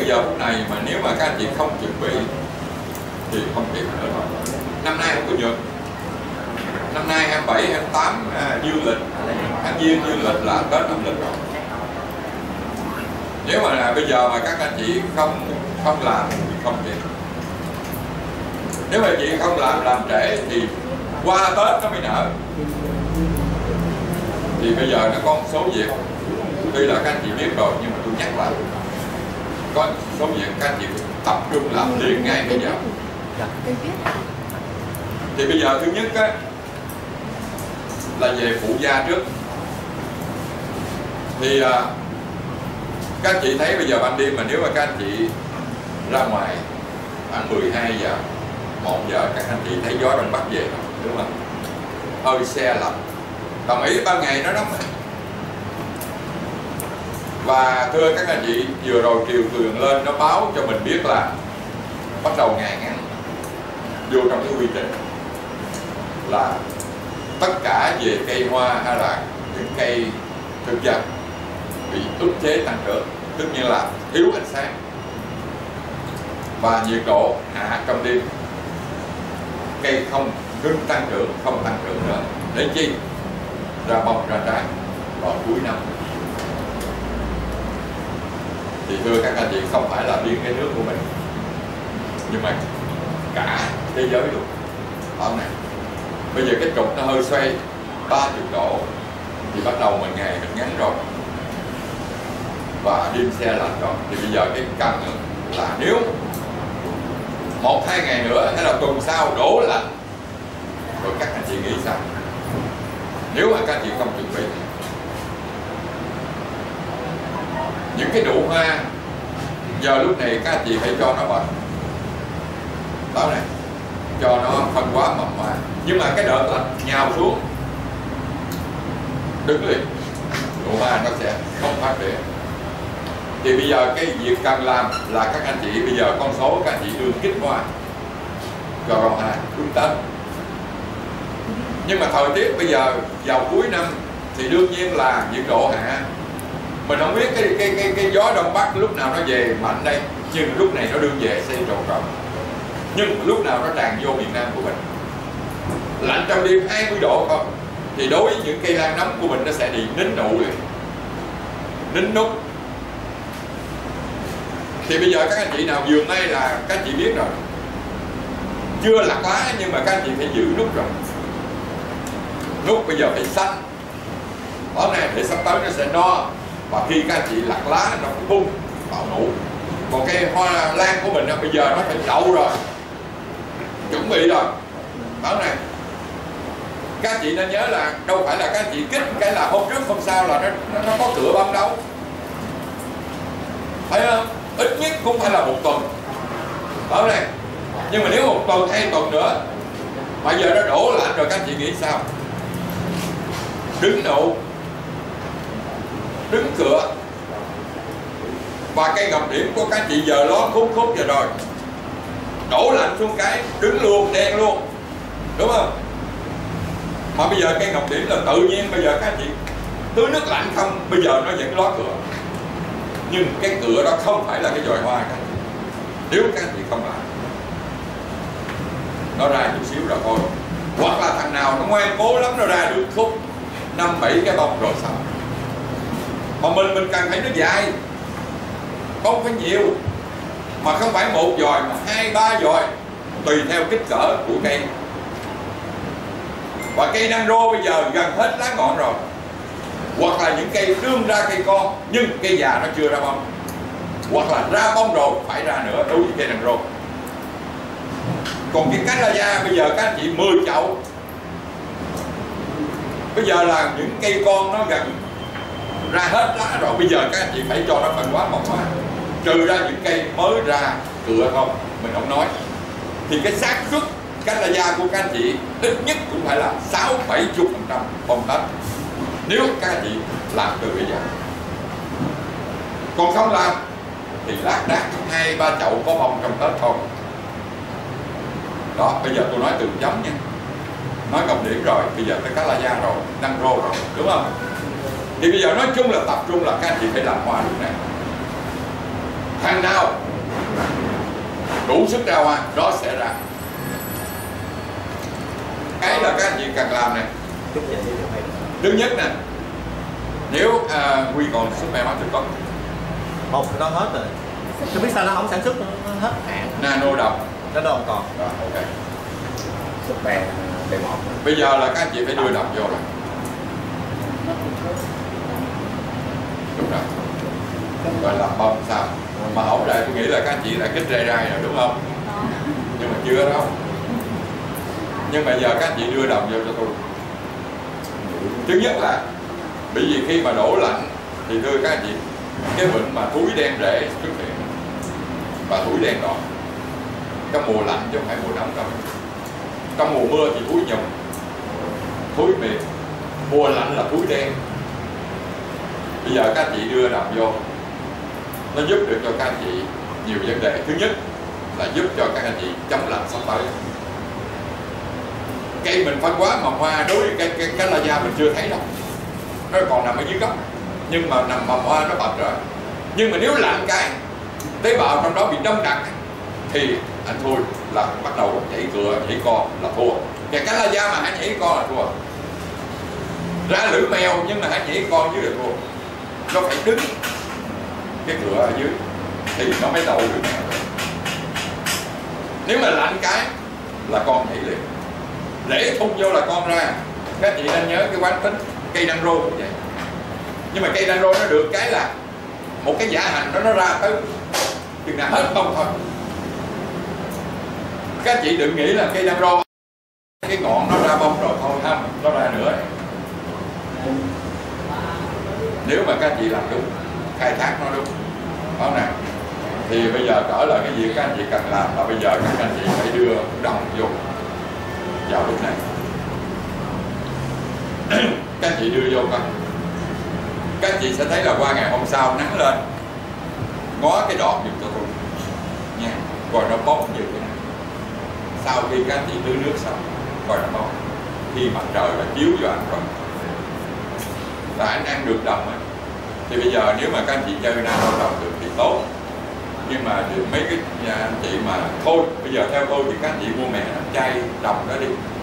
giờ phút này mà nếu mà các anh chị không chuẩn bị thì không kịp nữa rồi. Năm nay không có nhược. Năm nay 27, 28 dương lịch, tháng Giêng dương lịch là Tết âm lịch rồi. Nếu mà là bây giờ mà các anh chị không làm thì không kịp. Nếu mà chị không làm trễ thì qua Tết nó mới nở. Thì bây giờ nó có một số việc, tuy là các anh chị biết rồi nhưng mà tôi nhắc lại, có số việc các anh chị tập trung làm liền ngay bây giờ. Thì bây giờ thứ nhất á, là về phụ gia trước. Thì các anh chị thấy bây giờ ban đêm mà nếu mà các anh chị ra ngoài khoảng 12 giờ, 1 giờ các anh chị thấy gió đông bắc về rồi, đúng không? Hơi se lạnh. Đồng ý ban ngày nó nóng. Và thưa các anh chị, vừa rồi triều cường lên nó báo cho mình biết là bắt đầu ngày ngắn vô trong cái quy trình là tất cả về cây hoa hay là những cây thực vật bị ức chế tăng trưởng, tất nhiên là thiếu ánh sáng và nhiệt độ hạ trong đêm, cây không ngưng tăng trưởng, không tăng trưởng nữa. Để chi? Ra bông ra trái vào cuối năm. Thì thưa các anh chị, không phải là riêng cái nước của mình nhưng mà cả thế giới luôn. Đó này, bây giờ cái trục nó hơi xoay 30 độ thì bắt đầu mình ngày mình ngắn rồi và đêm xe lạnh rồi. Thì bây giờ cái cần là nếu 1-2 ngày nữa hay là tuần sau đổ lạnh rồi các anh chị nghĩ sao? Nếu mà các anh chị không chuẩn bị, những cái nụ hoa giờ lúc này các anh chị phải cho nó bật đó này, cho nó phân hóa mầm hoa. Nhưng mà cái đợt lạnh nhào xuống đứng liền, nụ hoa nó sẽ không phát triển. Thì bây giờ cái việc cần làm là các anh chị bây giờ con số các anh chị đường kích hoa cho rau hoa đúng Tết. Nhưng mà thời tiết bây giờ vào cuối năm thì đương nhiên là nhiệt độ hạ. Mình không biết cái gió đông bắc lúc nào nó về mạnh đây, nhưng lúc này nó đương về sẽ trộn rộng. Nhưng lúc nào nó tràn vô miền Nam của mình, lạnh trong đêm 20 độ không, thì đối với những cây lan nấm của mình nó sẽ bị nín nụ liền, nín nút. Thì bây giờ các anh chị nào vườn đây là các anh chị biết rồi, chưa lặt lá nhưng mà các anh chị phải giữ nút rồi. Nút bây giờ phải xanh đó này, để sắp tới nó sẽ no. Và khi các anh chị lặt lá nó cũng bung bạo nụ. Còn cái hoa lan của mình bây giờ nó phải đậu rồi, chuẩn bị rồi đó này. Các anh chị nên nhớ là đâu phải là các anh chị kích cái là hôm trước hôm sau là nó có cửa bông đâu, thấy không? Ít nhất cũng phải là 1 tuần đó này. Nhưng mà nếu 1 tuần 2 tuần nữa mà giờ nó đổ lạnh rồi các anh chị nghĩ sao? Đứng nụ, đứng cửa. Và cây ngọc điểm của các anh chị giờ ló khúc giờ rồi, đổ lạnh xuống cái đứng luôn, đen luôn, đúng không? Mà bây giờ cây ngọc điểm là tự nhiên bây giờ các anh chị tưới nước lạnh không, bây giờ nó vẫn ló cửa. Nhưng cái cửa đó không phải là cái chồi hoa các anh chị. Nếu các anh chị không làm, nó ra chút xíu rồi thôi. Hoặc là thằng nào nó ngoan cố lắm nó ra được khúc 5-7 cái bông rồi sao? Mà mình cần phải nó dài, bông phải nhiều, mà không phải 1 giòi mà 2-3 giòi, tùy theo kích cỡ của cây. Và cây đăng rô bây giờ gần hết lá ngọn rồi. Hoặc là những cây đương ra cây con nhưng cây già nó chưa ra bông, hoặc là ra bông rồi phải ra nữa đối với cây đăng rô. Còn cái Cattleya bây giờ các anh chị 10 chậu, bây giờ là những cây con nó gần ra hết lá rồi, bây giờ các anh chị phải cho nó phân hóa mầm hoa. Trừ ra những cây mới ra cửa không, mình không nói. Thì cái xác suất Cattleya của các anh chị ít nhất cũng phải là 60-70% bông Tết, nếu các anh chị làm từ bây giờ. Còn không làm thì lác đác 2-3 chậu có bông trong Tết thôi. Đó, bây giờ tôi nói từ giống nha. Nói ngọc điểm rồi, bây giờ tới Cattleya rồi, đăng rô rồi, đúng không? Thì bây giờ nói chung là tập trung là các anh chị phải làm hoa lúc này. Thằng đằng nào đủ sức ra hoa nó sẽ ra. Cái là các anh chị cần làm này. Thứ nhất nè, nếu Huy còn sức may mắn thì có một cái đó hết rồi. Tôi biết sao nó không sản xuất, nó hết hạn. Nano đồng. Nó đâu còn. Rồi, ok. Sức bè B1. Bây giờ là các anh chị phải đưa đồng vô rồi. Đúng rồi. Rồi làm bông sao? Mà hổng lại tôi nghĩ là các anh chị lại kích rai rai rồi đúng không? Nhưng mà chưa đâu. Nhưng mà giờ các anh chị đưa đồng vô cho tôi. Thứ nhất là bởi vì khi mà đổ lạnh thì thưa các anh chị, cái bệnh mà thúi đen rễ xuất hiện và thúi đen đỏ. Trong mùa lạnh chứ không phải mùa nóng đâu. Trong mùa mưa thì thúi nhùng, thúi miệng. Mùa lạnh là thúi đen. Bây giờ các anh chị đưa đồng vô, nó giúp được cho các anh chị nhiều vấn đề. Thứ nhất là giúp cho các anh chị chống lạnh sắp tới. Cây mình phân hóa mầm hoa đối với cái la da mình chưa thấy đâu, nó còn nằm ở dưới gốc, nhưng mà nằm mầm hoa nó bật rồi. Nhưng mà nếu lạnh cái tế bào trong đó bị đông đặc thì anh thôi là bắt đầu nhảy cựa nhảy co là thua. Kể cái la da mà hãy nhảy co là thua. Ra lưỡi mèo nhưng mà hãy nhảy con dưới là thua. Nó phải đứng cái cửa ở dưới thì nó mới đậu được. Nếu mà lạnh cái là con nhảy liền, rễ thun vô là con ra. Các chị nên nhớ cái quán tính cây đăng rô cũng vậy. Nhưng mà cây đăng rô nó được cái là một cái giả hành nó ra tới chừng nào hết bông thôi. Các chị đừng nghĩ là cây đăng rô cái ngọn nó ra bông rồi thôi không, nó ra nữa. Nếu mà các chị làm đúng, khai thác nó đúng, đó nè, thì bây giờ trở lại cái việc các anh chị cần làm là bây giờ các anh chị phải đưa đồng vô vào lúc này. Các anh chị đưa vô coi, các anh chị sẽ thấy là qua ngày hôm sau nắng lên, ngó cái đọt giùm cho tôi nha, coi nó bóng như thế nào. Sau khi các anh chị tưới nước xong, coi nó bóng. Khi mặt trời là chiếu vô anh rồi là anh ăn được đồng ấy. Thì bây giờ nếu mà các anh chị chơi nano đồng được thì tốt. Nhưng mà mấy cái anh chị mà thôi bây giờ theo tôi thì các anh chị mua mẹ chai đồng đó đi,